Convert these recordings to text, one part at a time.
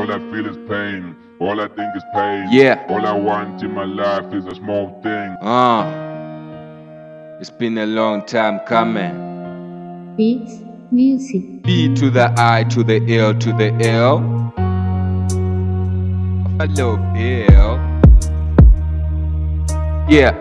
All I feel is pain. All I think is pain. Yeah. All I want in my life is a small thing. It's been a long time coming. Beats, music. B to the I to the L to the L. Hello, Bill. Yeah.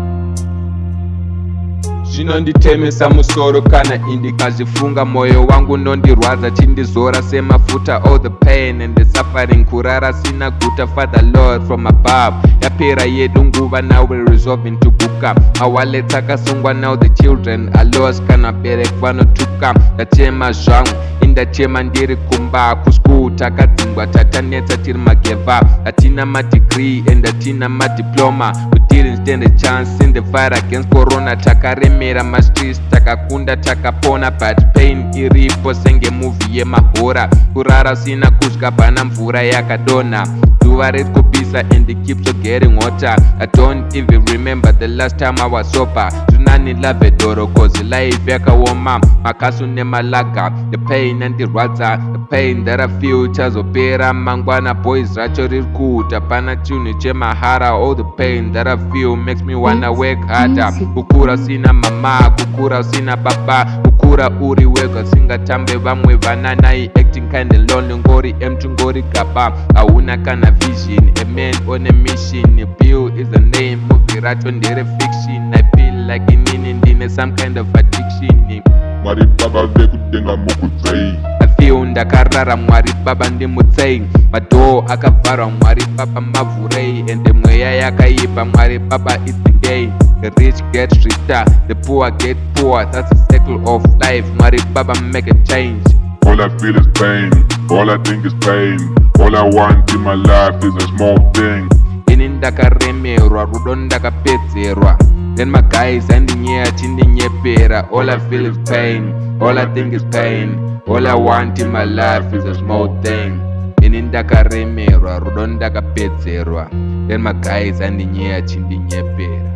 Zvinonditemesa musoro kana indikazifunga, moyo wangu nondirwadza chindizora semafuta. All the pain and the suffering, kurara sina guta. Father Lord from above, yapera yedu nguva, now we're resolving to buka. Mawalets akasungwa, now the children are lost, kana berek vanotuka. Ndachema zvangu indachema ndiri kumba, kuschool takadzingwa tatanetsa tiri mageva. Atina madegree and atina madiploma, we didn't stand a chance in the fight against corona. Takaremera mastreets, takakunda takapona, but pain iripo senge movie yemahora. Kurara sina kudya pana mvura yakadona, duva rekupisa and it keeps on getting hotter. I don't even remember the last time I was sober. Tunani lave doro cause life yakaoma, makasu nemalaga. The pain and the rata, the pain that I feel chazopera mangwana. Boys racho rirkuta pana tuni chemahara. All the pain that I feel makes me wanna work harder. Kukura sina mama, kukura sina baba, kukura uri wega singatambe vamwe vananai. Acting kinda lonely, ngori empty ngori gaba. Auna kana vision, a man on a mission. Bill is the name, movie racho ndere fiction. I feel like in some kind of addiction. Mwari baba vekutenga mukudzai. I feel ndakarara, mwari baba ndimutsei. Madoo akavharwa, mwari baba mavhurei. And mweya yakaipa, mwari baba is the gay. The rich get richer, the poor get poor. That's the cycle of life, mwari baba make a change. All I feel is pain. All I think is pain. All I want in my life is a small thing. Ini ndakaremerwa, rudo ndakapedzerwa. Then my guys andinyeya chindinyepera. All I feel is pain. All I think is pain. All I want in my life is a small thing. Ini ndakaremerwa, rudo ndakapedzerwa. Then my guys andinyeya chindinyepera.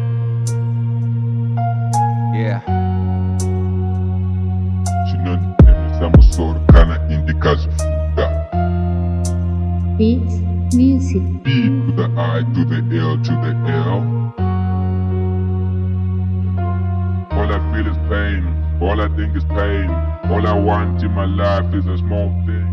Yeah. Zvinonditemesa musoro kana indikazifunga. Beats, music. B to the I to the L to the L. All I feel is pain. All I think is pain. All I want in my life is a small thing.